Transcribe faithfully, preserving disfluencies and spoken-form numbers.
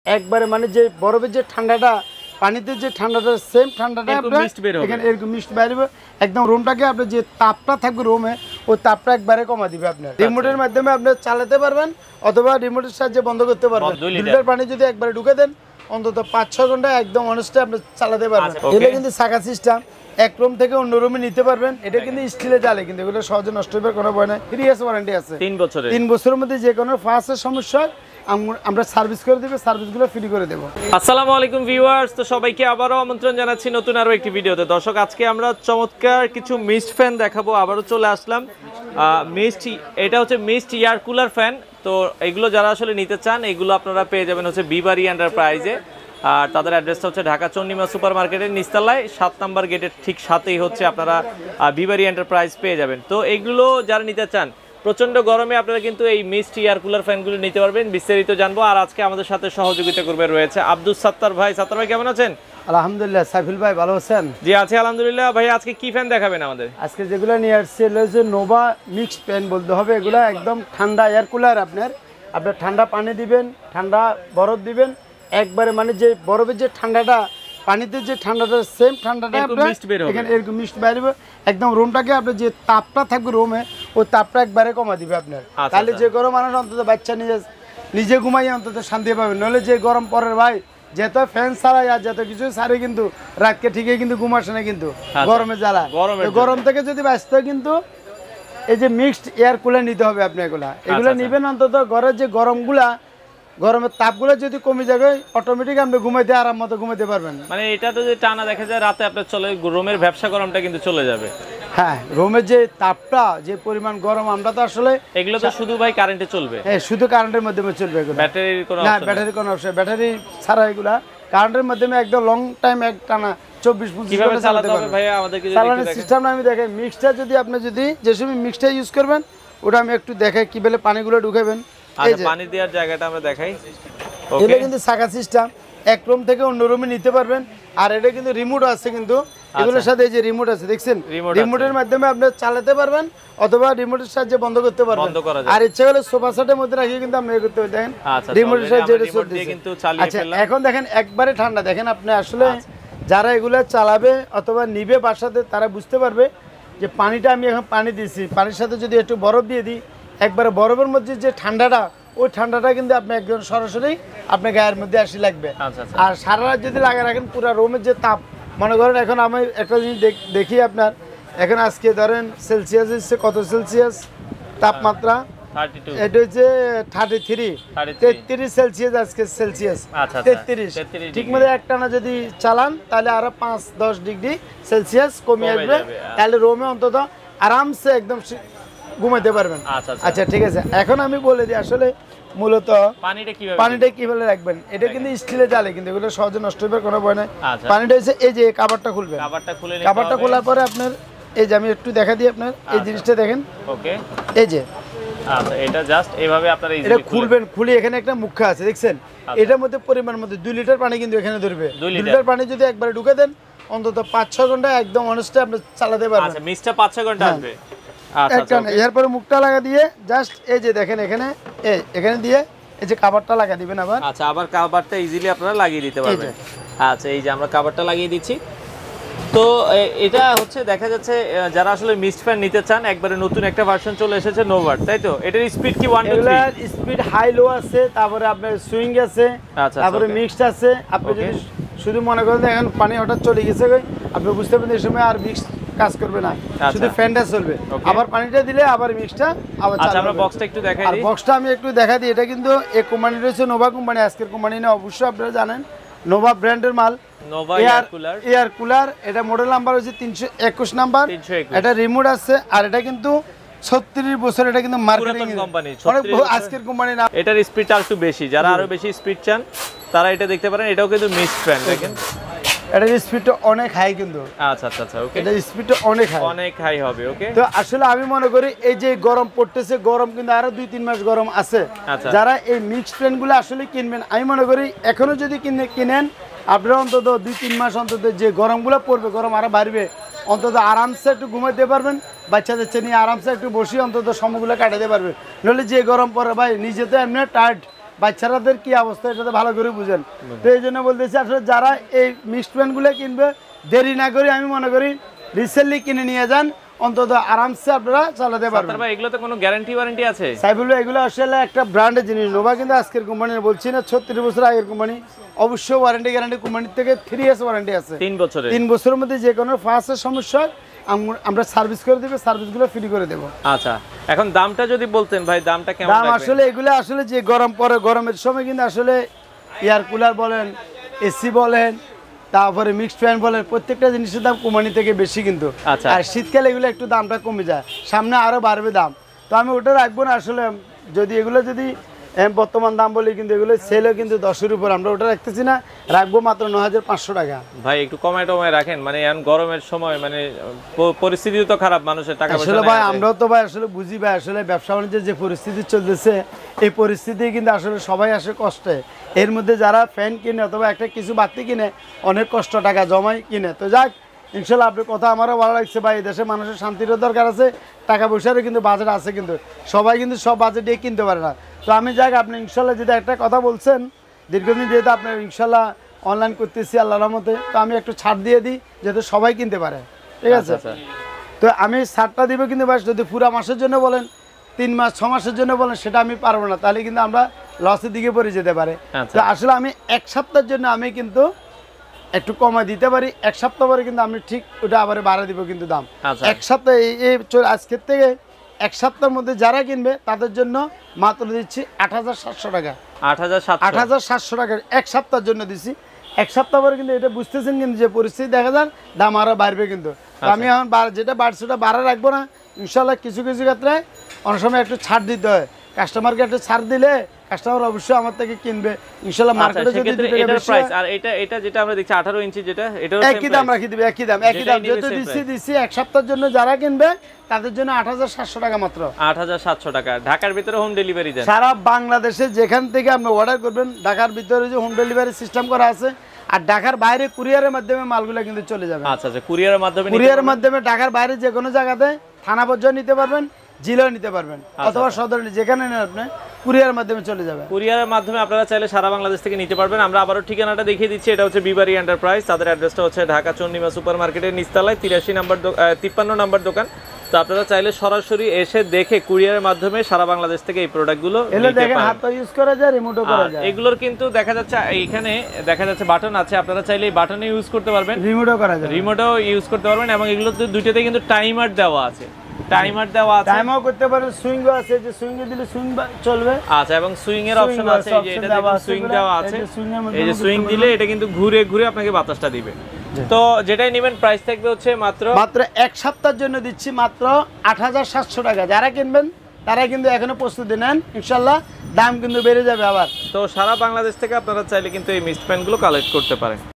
একবারে মানে যে বরফের যে ঠান্ডাটা পানিতে যে ঠান্ডাটা সেম ঠান্ডাটা এখানে এরকম মিস্ট বেরোবে একদম রুমটাকে আপনার যে তাপটা থাকবে রুমে ওই তাপটা একবারে কমা দিবে আপনার রিমোটের মাধ্যমে আপনি চালাতে পারবেন অথবা রিমোটের সাহায্যে বন্ধ করতে পারবেন। দুই লিটার পানি যদি একবারে ঢুকে দেন অন্তত পাঁচ ছয় ঘন্টা একদম অনেস্টে আপনি চালাতে পারবেন। এটা কিন্তু শাখা সিস্টেম, এক রুম থেকে অন্য রুমে নিতে পারবেন। এটা কিন্তু স্টিলে জালে, কিন্তু এগুলো সহজে নষ্ট হবার কোনো ভয় নাই। থ্রি ইয়ার্স ওয়ারেন্টি আছে, তিন বছরের তিন বছরের মধ্যে যে কোনো ফার্স্টের সমস্যা আমরা সার্ভিস করে দেব, সার্ভিসগুলো ফ্রি করে দেব। আসসালামু আলাইকুম ভিউয়ার্স, তো সবাইকে আবারও আমন্ত্রণ জানাচ্ছি নতুন আরো একটি ভিডিওতে। দর্শক, আজকে আমরা চমৎকার কিছু মিস্ট ফ্যান দেখাবো। আবারও চলে আসলাম মিস্ট, এটা হচ্ছে মিস্ট এয়ার কুলার ফ্যান। তো এগুলো যারা আসলে নিতে চান এগুলো আপনারা পেয়ে যাবেন হচ্ছে বিবারি এন্টারপ্রাইজে। আর তাদের অ্যাড্রেসটা হচ্ছে ঢাকা চন্ডিমা সুপার মার্কেটের নিচতলায় সাত নাম্বার গেটের ঠিক সাথেই হচ্ছে আপনারা বিবারি এন্টারপ্রাইজ পেয়ে যাবেন। তো এগুলো যারা নিতে চান, প্রচন্ড গরমে আপনারা কিন্তু এই মিস্ট এয়ার কুলার ফ্যানগুলো নিতে পারবেন। বিস্তারিত জানবো। আর আজকে আমাদের সাথে সহযোগিতা করবে রয়েছে আব্দুস সাত্তার ভাই। সাত্তার ভাই কেমন আছেন? আলহামদুলিল্লাহ। সাইফুল ভাই ভালো আছেন? জি আছি আলহামদুলিল্লাহ। ভাই আজকে কি ফ্যান দেখাবেন আমাদের? আজকে যেগুলো নিয়ে আসছে হচ্ছে নোভা মিক্সড ফ্যান বলতে হবে। এগুলো একদম ঠান্ডা এয়ার কুলার। আপনার আপনার ঠান্ডা পানি দিবেন, ঠান্ডা বরফ দিবেন, একবারে মানে যে বরফের যে ঠান্ডাটা পানিতে যে ঠান্ডাটা সেম ঠান্ডাটা এখানে এরকম মিস্ট বেরোবে একদম রুমটাকে আপনার যে তাপটা থাকবে রুমে ওই তাপটা একবারে কমা দিবে আপনার। তাহলে যে গরম মানুষ অন্তত বাচ্চা নিজে নিজে ঘুমাইয়ে অন্তত শান্তি পাবে। নইলে যে গরম পরের ভাই যেত ফ্যান ছাড়াই আর যত কিছু ছাড়ে কিন্তু রাতকে ঠিকই কিন্তু ঘুম আসে না কিন্তু গরমে জ্বালা। গরম থেকে যদি বাঁচতে হয় কিন্তু এই যে মিক্সড এয়ার কুলার নিতে হবে আপনি। এগুলা এগুলো নিবেন অন্তত ঘরের যে গরমগুলা গরমের তাপগুলো যদি কমে যাবে অটোমেটিক আপনি ঘুমাইতে আরাম মতো ঘুমাইতে পারবেন। মানে এটা তো যে টানা দেখা যায় রাতে আপনার চলে রুমের ব্যবসা গরমটা কিন্তু চলে যাবে। হ্যাঁ, রুমের যে তাপটা যে পরিমাণ গরম আমরা তো আসলে এগুলো তো শুধু ভাই কারেন্টে চলবে। হ্যাঁ, শুধু কারেন্টের মাধ্যমে চলবে এগুলো। ব্যাটারির কোনো না, ব্যাটারির কোনো অপশন ব্যাটারি ছাড়া এগুলা কারেন্টের মাধ্যমে একদম লং টাইম এক টানা চব্বিশ পঁচিশ ঘন্টা চালাতে পারবেন। ভাই আমাদেরকে চালানোর সিস্টেমটা আমি দেখাই। মিক্সটা যদি আপনি যদি যে সময় মিক্সটা ইউজ করবেন ওটা আমি একটু দেখাই কিভাবে পানিগুলো ঢুকাবেন। এই যে পানি দেওয়ার জায়গাটা আমরা দেখাই। এটা কিন্তু শাখা সিস্টেম, এক রুম থেকে অন্য রুমে নিতে পারবেন। আর এটা কিন্তু রিমোট আছে, কিন্তু এগুলোর সাথে এই যে রিমোট আছে দেখছেন, রিমোটের মাধ্যমে আপনি চালাতে পারবেন অথবা রিমোটের সাহায্যে বন্ধ করতে পারবেন। আর ইচ্ছে করলে সোফা সেটের মধ্যে রাখিয়ে কিন্তু আপনি করতে পারেন। দেখেন রিমোটের সাহায্যে এটা চলছে। আচ্ছা, এখন দেখেন একবারে ঠান্ডা। দেখেন আপনি আসলে যারা এগুলো চালাবে অথবা নিবে বাসাতে তারা বুঝতে পারবে যে পানিটা আমি এখন পানি দিয়েছি, পানির সাথে যদি একটু বরফ দিয়ে দিই একবারে বরফের মধ্যে যে ঠান্ডাটা ওই ঠান্ডাটা কিন্তু আপনি একজন সরাসরি আপনার গায়ের মধ্যে আসি লাগবে। আর সারা রাত যদি লাগে রাখেন পুরো রুমের যে তাপ, মনে করেন এখন আমি একটা জিনিস দেখি আপনার এখন আজকে ধরেন সেলসিয়াস হচ্ছে কত সেলসিয়াস তাপমাত্রা, এটা হচ্ছে থার্টি থ্রি তেত্রিশ সেলসিয়াস আজকে সেলসিয়াস তেত্রিশ। ঠিক মতো একটানা যদি চালান তাহলে আরো পাঁচ দশ ডিগ্রি সেলসিয়াস কমে আসবে। তাহলে রুমে অন্তত আরামসে একদম ঘুমাইতে পারবেন। আচ্ছা ঠিক আছে, এখন আমি বলে দিই আসলে মূলত পানিটা কিভাবে রাখবেন। এটা কিন্তু স্টিলে জালে, কিন্তু এগুলো সহজে নষ্ট হবার কোনো ভয় নাই। পানিটা হচ্ছে এই যে কাভারটা খুলবেন, কাভারটা খোলার পরে আপনার এই যে আমি একটু দেখা দিই আপনার এই জিনিসটা দেখেন। ওকে, এই যে আচ্ছা এটা জাস্ট এইভাবে আপনারা এটা খুলবেন। খুলে এখানে একটা মুখা আছে দেখছেন, এটার মধ্যে পরিমাণ মধ্যে দুই লিটার পানি কিন্তু এখানে ধরবে। দুই লিটার পানি যদি একবারে ঢুকে দেন অন্তত পাঁচ ছয় ঘন্টা একদম অনেস্টে আপনি চালাতে পারবেন। আচ্ছা, মিস্টটা পাঁচ ছয় ঘন্টা আসবে। এরপরে মুখটা লাগা দিয়ে জাস্ট এই যে দেখেন এখানে এই এখানে দিয়ে এই যে কাভারটা লাগা দিবেন আবার। আচ্ছা, আবার কাভারটা ইজিলি আপনারা লাগিয়ে দিতে পারবেন। আচ্ছা, এই যে আমরা কাভারটা লাগিয়ে দিচ্ছি। তো এটা হচ্ছে দেখা যাচ্ছে যারা আসলে মিস্ট ফ্যান নিতে চান একবারে নতুন একটা ভার্সন চলে এসেছে নোভার, তাই তো? এটার স্পিড কি ওয়ান টু থ্রি? এগুলার স্পিড হাই লো আছে, তারপরে আপনার সুইং আছে, তারপরে মিক্সড আছে। আপনি যদি শুধু মনে করেন এখন পানি হঠাৎ চলে গেছে আপনি বুঝতে পারবেন এই সময় আর মিক্স কাজ করবে না, শুধু ফ্যানটা চলবে। আবার পানিটা দিলে আবার মিক্সটা আবার চালু হবে। আমরা বক্সটা একটু দেখাই দিই। আর বক্সটা আমি একটু দেখাই দিই। এটা কিন্তু এই কোম্পানি রয়েছে নোভা কোম্পানি, আজকের কোম্পানি না, অবশ্যই আপনারা জানেন নোভা ব্র্যান্ডের মাল। Nova air cooler, air cooler এটা মডেল নাম্বার হচ্ছে তিনশো একুশ নাম্বার। এটা রিমোট আছে আর এটা কিন্তু ছত্রিশ বছর এটা কিন্তু মার্কেটিং কোম্পানি, আজকের কোম্পানি না। এটার স্পিডটা একটু বেশি, যারা আরো বেশি স্পিড চান তারা এটা দেখতে পারেন। এটাও কিন্তু মিক্সড ফ্যান দেখেন, এটার স্পিডটা অনেক হাই কিন্তু। আচ্ছা আচ্ছা আচ্ছা, ওকে, এটার স্পিডটা অনেক হাই, অনেক হাই হবে। ওকে, তো আসলে আমি মনে করি এই যে গরম পড়তেছে, গরম কিন্তু আরো দুই তিন মাস গরম আছে। যারা এই মিক্সড ফ্যানগুলো আসলে কিনবেন আমি মনে করি এখনো যদি কিনে কিনেন আপনারা অন্তত দুই তিন মাস অন্তত যে গরমগুলো পড়বে গরম আরো বাড়বে, অন্তত আরামসে একটু ঘুমাইতে পারবেন, বাচ্চাদের নিয়ে আরামসে একটু বসে অন্তত সময়গুলো কাটাতে পারবেন। নইলে যে গরম পড়ে ভাই নিজে তো এমনি টায়ার্ড, বাচ্চারাদের কি অবস্থা এটা তো ভালো করে বুঝেন। তো এই জন্য বলতেছি আসলে যারা এই মিক্সড প্যান্টগুলো কিনবে দেরি না করে আমি মনে করি রিসেন্টলি কিনে নিয়ে যান, অন্তত আরামসে আপনারা চালাতে পারবেন। ভাই এগুলোতে কোনো গ্যারান্টি ওয়ারেন্টি আছে? সাইফুল এগুলো আসলে একটা ব্র্যান্ডের জিনিস, নোভা কিন্তু আজকের কোম্পানি বলছি না, ছত্রিশ বছর আগের কোম্পানি। অবশ্যই ওয়ারেন্টি গ্যারান্টি কোম্পানির থেকে থ্রি ইয়ার্স ওয়ারেন্টি আছে, তিন বছরের। তিন বছরের মধ্যে যে কোনো ফার্স্টের সমস্যা আমরা সার্ভিস করে দেবো, সার্ভিসগুলো ফ্রি করে দেবো। আচ্ছা, এখন দামটা যদি বলতেন ভাই, দামটা কেমন? দাম আসলে এগুলো আসলে যে গরম পরে, গরমের সময় কিন্তু আসলে এয়ার কুলার বলেন, এসি বলেন, তারপরে মিক্সড ফ্যান বলেন, প্রত্যেকটা জিনিসের দাম কোম্পানি থেকে বেশি কিন্তু। আচ্ছা। আর শীতকালে এগুলো একটু দামটা কমে যায়, সামনে আরো বাড়বে দাম। তো আমি ওটা রাখবো না আসলে, যদি এগুলো যদি বর্তমান দাম বলি কিন্তু এগুলো সেলও কিন্তু দশের উপর, আমরা ওটা রাখতেছি না, রাখবো মাত্র নয় হাজার পাঁচশো টাকা। ভাই একটু কমায় টমায় রাখেন, মানে এখন গরমের সময় মানে পরিস্থিতি তো খারাপ, মানুষের টাকা পয়সা আসলে ভাই আমরাও তো ভাই আসলে বুঝি ভাই, আসলে ব্যবসা বাণিজ্যের যে পরিস্থিতি চলতেছে এই পরিস্থিতি কিন্তু আসলে সবাই আসে কষ্টে। এর মধ্যে যারা ফ্যান কিনে অথবা একটা কিছু বাড়তি কিনে অনেক কষ্ট টাকা জমাই কিনে। তো যাক ইনশাল্লাহ আপনার কথা আমারও ভালো লাগছে ভাই, দেশে মানুষের শান্তিরও দরকার আছে, টাকা পয়সারও কিন্তু বাজেট আছে, কিন্তু সবাই কিন্তু সব বাজেট দিয়ে কিনতে পারে না। তো আমি যাক আপনি ইনশাল্লাহ যদি একটা কথা বলছেন দীর্ঘদিন যেহেতু আপনার ইনশাল্লাহ অনলাইন করতেছি আল্লাহর রহমতে, তো আমি একটু ছাড় দিয়ে দিই যাতে সবাই কিনতে পারে, ঠিক আছে? তো আমি ছাড়টা দিব কিন্তু ভাই যদি পুরা মাসের জন্য বলেন, তিন মাস ছ মাসের জন্য বলেন, সেটা আমি পারবো না, তাহলে কিন্তু আমরা লসের দিকে পড়ে যেতে পারে। তো আসলে আমি এক সপ্তাহের জন্য আমি কিন্তু একটু কমা দিতে পারি, এক সপ্তাহ পরে কিন্তু আমি ঠিক ওটা আবার বাড়া দিব কিন্তু দাম। এক সপ্তাহ এই আজকের থেকে এক সপ্তাহের মধ্যে যারা কিনবে তাদের জন্য মাত্র দিচ্ছি আট হাজার সাতশো টাকা। আট হাজার আট হাজার সাতশো টাকা এক সপ্তাহের জন্য দিচ্ছি। এক সপ্তাহ পরে কিন্তু এটা বুঝতেছেন কিন্তু যে পরিস্থিতি দেখা যান দাম আরও বাড়বে কিন্তু। আমি এখন যেটা বাড়ছে ওটা বাড়া রাখবো না ইনশাল্লাহ। কিছু কিছু ক্ষেত্রে অনেক সময় একটু ছাড় দিতে হয়, কাস্টমারকে একটু ছাড় দিলে কাস্টমার অবশ্যই আমার থেকে কিনবে ইনশাআল্লাহ। মার্কেটে যদি এটার প্রাইস আর এটা এটা যেটা আমরা দেখছি আঠারো ইঞ্চি যেটা, এটাও একই দাম রাখি দিবে, একই দাম একই দাম যেটা দিছি দিছি এক সপ্তাহের জন্য যারা কিনবে তাদের জন্য আট হাজার সাতশো টাকা মাত্র। আট হাজার সাতশো টাকা। ঢাকার ভিতরে হোম ডেলিভারি দেন? সারা বাংলাদেশে যেখান থেকে আপনি অর্ডার করবেন ঢাকার ভিতরে যে হোম ডেলিভারি সিস্টেম করা আছে, আর ঢাকার বাইরে কুরিয়ারের মাধ্যমে মালগুলো কিন্তু চলে যাবে। আচ্ছা আচ্ছা, কুরিয়ারের মাধ্যমে কুরিয়ারের মাধ্যমে ঢাকার বাইরে যে কোনো জায়গাতে থানা পর্যন্ত নিতে পারবেন, জেলাও নিতে পারবেন, অথবা সদর যেখানে নেন আপনি কুরিয়ারের মাধ্যমে চলে যাবে। কুরিয়ারের মাধ্যমে আপনারা চাইলে সারা বাংলাদেশ থেকে নিতে পারবেন। আমরা আবারও ঠিকানাটা দেখিয়ে দিচ্ছি, এটা হচ্ছে বিবারি এন্টারপ্রাইজ। তাদের অ্যাড্রেসটা হচ্ছে ঢাকা চন্ডিমা সুপার মার্কেটের নিচতলায় তিরাশি নাম্বার তিপ্পান্ন নাম্বার দোকান। তো আপনারা চাইলে সরাসরি এসে দেখে কুরিয়ারের মাধ্যমে সারা বাংলাদেশ থেকে এই প্রোডাক্টগুলো এগুলো দেখেন হাতও ইউজ করা যায়, রিমোটও করা যায়। এগুলোর কিন্তু দেখা যাচ্ছে এইখানে দেখা যাচ্ছে বাটন আছে, আপনারা চাইলে এই বাটনে ইউজ করতে পারবেন, রিমোটও করা যায়, রিমোটও ইউজ করতে পারবেন। এবং এগুলোতে দুইটাতে কিন্তু টাইমার দেওয়া আছে, টাইমার দেওয়া আছে, টাইমও করতে পারেন, সুইংও আছে, যে সুইং এ দিলে সুইং চলবে। আচ্ছা, এবং সুইং এর অপশন আছে, এই যে এটা দেখুন সুইং দেওয়া আছে, এই যে সুইং দিলে এটা কিন্তু ঘুরে ঘুরে আপনাকে বাতাসটা দিবে। তো যেটাই নেবেন প্রাইস থাকবে হচ্ছে মাত্র মাত্র এক সপ্তাহের জন্য দিচ্ছি মাত্র আট হাজার সাতশো টাকা। যারা কিনবেন তারা কিন্তু এখনো প্রস্তুতি নেন, ইনশাল্লাহ দাম কিন্তু বেড়ে যাবে আবার। তো সারা বাংলাদেশ থেকে আপনারা চাইলে কিন্তু এই মিক্সড প্যান্টগুলো কালেক্ট করতে পারেন।